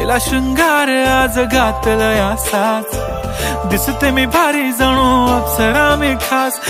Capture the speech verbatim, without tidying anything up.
केला शृंगार आज घातलंय असाच, दिसते मी भारी जणू अप्सरा मी खास.